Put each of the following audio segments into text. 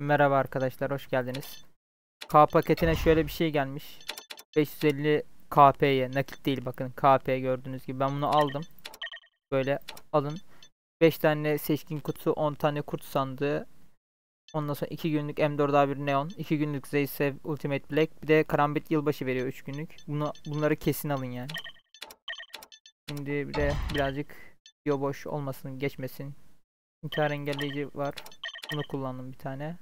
Merhaba arkadaşlar, hoş geldiniz. K paketine şöyle bir şey gelmiş. 550 KP'ye, nakit değil bakın, KP gördüğünüz gibi. Ben bunu aldım. Böyle alın. 5 tane seçkin kutu, 10 tane kurt sandığı. Ondan sonra 2 günlük M4A1 Neon, 2 günlük Zeysev Ultimate Black, bir de Karambit Yılbaşı veriyor 3 günlük. Bunları kesin alın yani. Şimdi bir de birazcık video boş olmasın, geçmesin. İntihar engelleyici var. Bunu kullandım bir tane.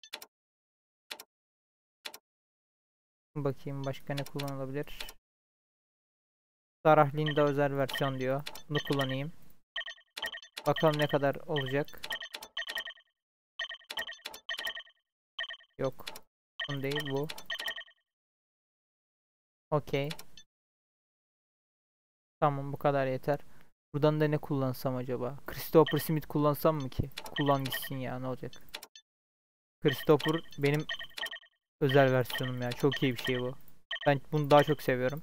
Bakayım başka ne kullanılabilir. Sarah Linda özel versiyon diyor. Bunu kullanayım. Bakalım ne kadar olacak. Yok. Bu değil bu. Okey. Tamam, bu kadar yeter. Buradan da ne kullansam acaba? Christopher Smith kullansam mı ki? Kullan gitsin ya, ne olacak? Christopher benim özel versiyonum ya. Çok iyi bir şey bu. Ben bunu daha çok seviyorum.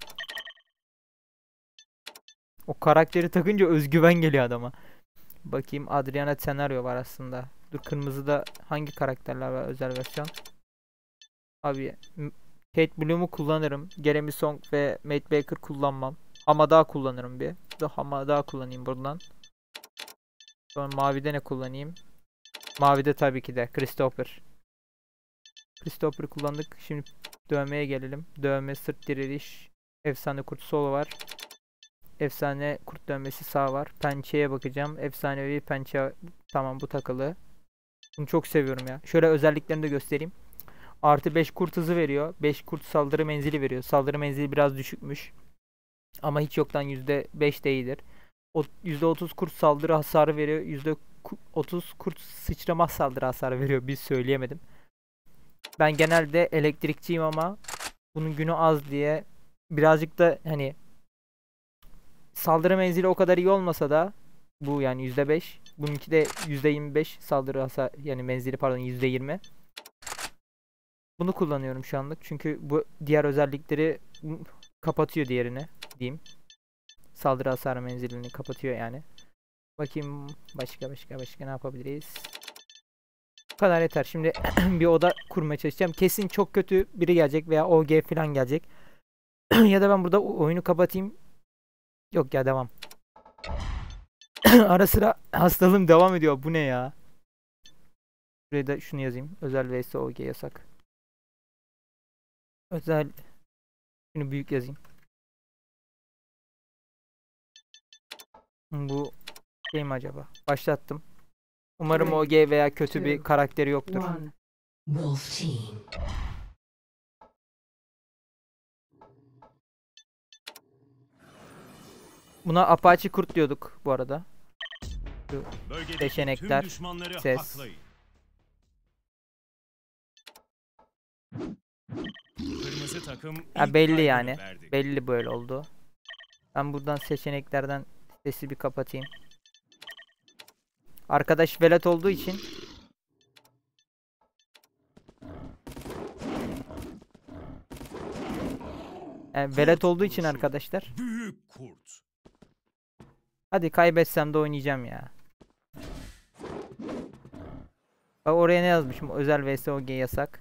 O karakteri takınca özgüven geliyor adama. Bakayım, Adriana senaryo var aslında. Dur, kırmızıda hangi karakterler var özel versiyon? Abi Kate Bloom'u kullanırım. Jeremy Song ve Matt Baker kullanmam. Hamada kullanırım bir. Dur, Hamada kullanayım buradan. Sonra mavide ne kullanayım? Mavide tabii ki de Christopher. Christopher'ı kullandık. Şimdi dövmeye gelelim. Dövme, sırt diriliş. Efsane kurt solo var. Efsane kurt dövmesi sağ var. Pençeye bakacağım. Efsanevi pençe. Tamam, bu takılı. Bunu çok seviyorum ya. Şöyle özelliklerini de göstereyim. Artı 5 kurt hızı veriyor. 5 kurt saldırı menzili veriyor. Saldırı menzili biraz düşükmüş. Ama hiç yoktan %5 de iyidir. %30 kurt saldırı hasarı veriyor. %30 kurt sıçrama saldırı hasarı veriyor. Bir söyleyemedim. Ben genelde elektrikçiyim ama bunun günü az diye birazcık da hani saldırı menzili o kadar iyi olmasa da bu yani %5. Bununki de %25 saldırı hasar, yani menzili pardon %20. Bunu kullanıyorum şu anlık. Çünkü bu diğer özellikleri kapatıyor diğerini diyeyim. Saldırı hasarı menzilini kapatıyor yani. Bakayım başka ne yapabiliriz? Bu kadar yeter. Şimdi bir oda kurmaya çalışacağım. Kesin çok kötü biri gelecek veya OG falan gelecek. Ya da ben burada oyunu kapatayım. Yok ya, devam. Ara sıra hastalığım devam ediyor. Bu ne ya? Buraya da şunu yazayım. Özel vs OG yasak. Özel. Şunu büyük yazayım. Bu şey mi acaba? Başlattım. Umarım OG veya kötü bir karakteri yoktur. Wolf Team. Buna Apache kurt diyorduk bu arada. Şu seçenekler, ses. Ya belli yani. Belli böyle oldu. Ben buradan seçeneklerden sesi bir kapatayım. Arkadaş velet olduğu için yani velet olduğu için arkadaşlar. Büyük kurt. Hadi kaybetsem de oynayacağım ya. Bak oraya ne yazmışım? Özel vs OG yasak.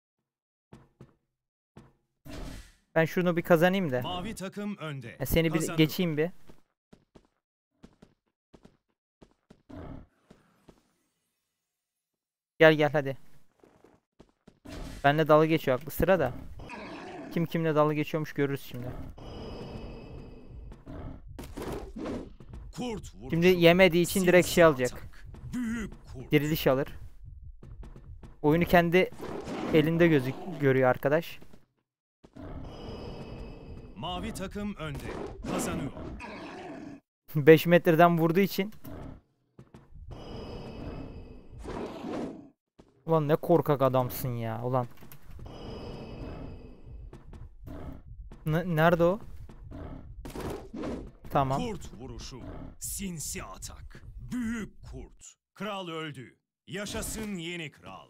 Ben şunu bir kazanayım da. Mavi takım önde. Ya seni bir geçeyim bir. Gel hadi. Benle dalga geçiyor aklı sıra da. Kim kimle dalga geçiyormuş görürüz şimdi. Şimdi yemediği için direkt şey alacak. Diriliş alır. Oyunu kendi elinde görüyor arkadaş. Mavi takım önde. Kazanıyor. 5 metreden vurduğu için. Ulan ne korkak adamsın ya ulan. Nerede o? Tamam. Kurt vuruşu. Sinsi atak. Büyük kurt. Kral öldü. Yaşasın yeni kral.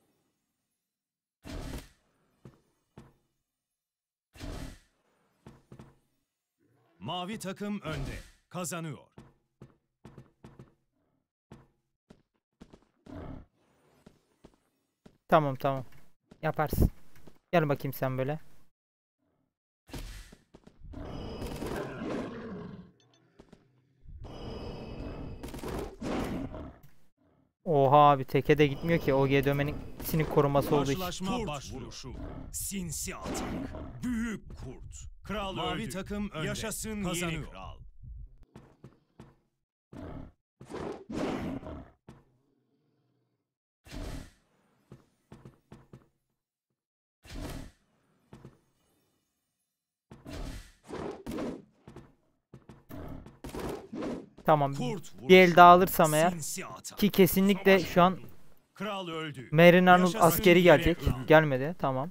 Mavi takım önde. Kazanıyor. Tamam tamam. Yaparsın. Gel bakayım sen böyle. Oha abi teke de gitmiyor ki. OG dömenin koruması olduğu için. Karşılaşma Kurt başlıyor. vuruşu. Sinsi atak. Büyük kurt. Kral Mavi öldü. takım önde. Yaşasın Kazanıyor. yeni kral. Tamam. Kurt vuruşu. Bir el daha alırsam eğer. Sinsi atak. Ki kesinlikle şu an Kral öldü. Marin Arnold Yaşasın askeri yeni gelecek. ölüm. Gelmedi. Tamam.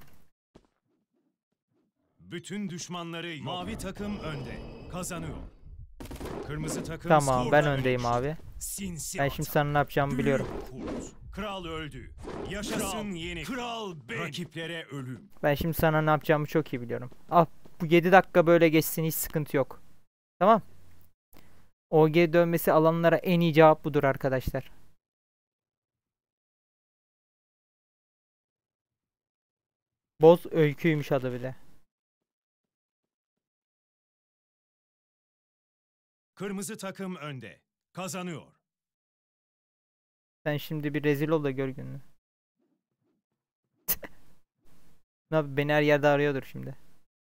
Bütün düşmanları yok. Mavi takım önde. Kazanıyor. Kırmızı takım Tamam ben skorda öndeyim öne abi. Sinsi Ben atak. şimdi sana ne yapacağımı Büyük biliyorum. kurt. Kral öldü. Yaşasın yeni kral. Rakiplere ölüm. Ben şimdi sana ne yapacağımı çok iyi biliyorum. Al bu 7 dakika böyle geçsin hiç sıkıntı yok. Tamam. OG dövmesi alanlara en iyi cevap budur arkadaşlar. Boz öyküymüş adı bir de. Kırmızı takım önde. Kazanıyor. Sen şimdi bir rezil ol da gör gününü. Ne yapayım, beni her yerde arıyordur şimdi.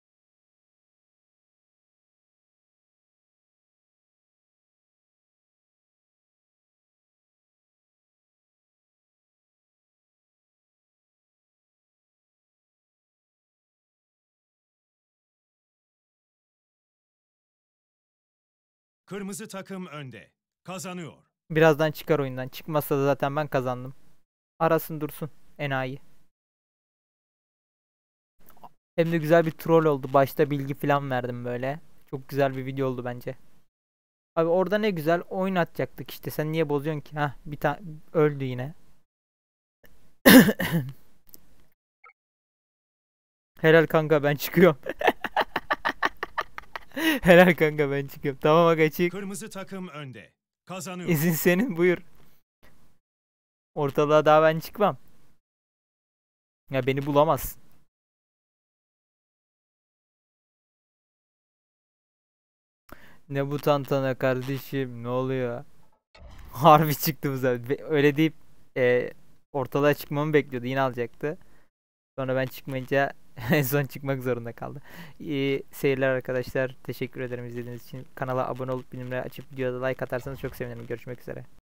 Kırmızı takım önde. Kazanıyor. Birazdan çıkar oyundan. Çıkmazsa da zaten ben kazandım. Arasın dursun. Enayi. Hem de güzel bir troll oldu. Başta bilgi falan verdim böyle. Çok güzel bir video oldu bence. Abi orada ne güzel oyun atacaktık işte. Sen niye bozuyorsun ki? Hah bir tane öldü yine. Helal kanka ben çıkıyorum. Helal kanka ben çıkıyorum. Tamam aga çık. Kırmızı takım önde. Kazanıyor. İzin senin buyur. Ortalığa daha ben çıkmam. Ya beni bulamazsın. Ne bu tantana kardeşim ne oluyor? Harbi çıktı bu sefer. Öyle deyip ortalığa çıkmamı bekliyordu. Yine alacaktı. Sonra ben çıkmayınca en son çıkmak zorunda kaldı. İyi seyirler arkadaşlar. Teşekkür ederim izlediğiniz için. Kanala abone olup bildirimleri açıp videoda like atarsanız çok sevinirim. Görüşmek üzere.